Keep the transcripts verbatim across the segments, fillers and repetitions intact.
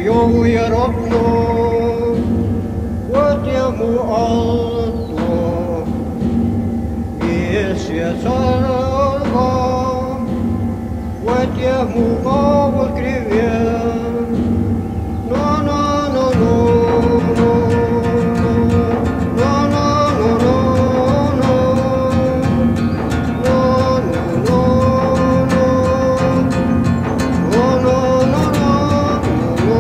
eu e ropno, Otiamu alto, Iesie salva, Otiamu kavul krivien, No, no, no, no, no, no, no, no, no, no, no, no, no, no, no, no,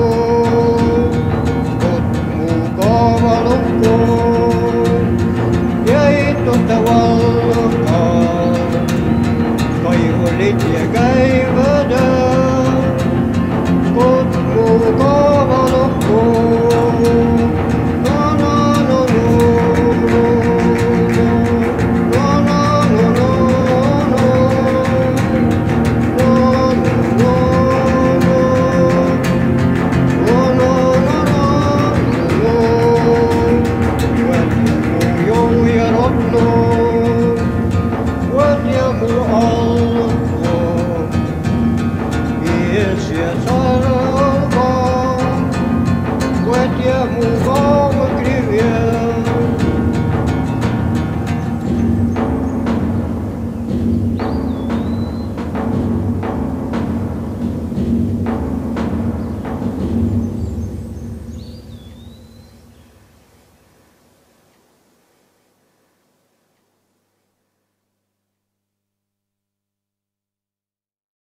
Kai